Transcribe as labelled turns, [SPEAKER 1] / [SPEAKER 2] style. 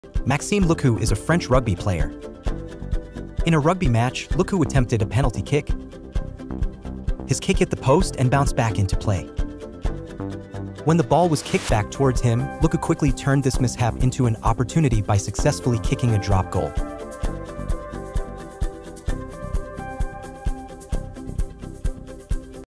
[SPEAKER 1] Maxime Lucu is a French rugby player. In a rugby match, Lucu attempted a penalty kick. His kick hit the post and bounced back into play. When the ball was kicked back towards him, Lucu quickly turned this mishap into an opportunity by successfully kicking a drop goal.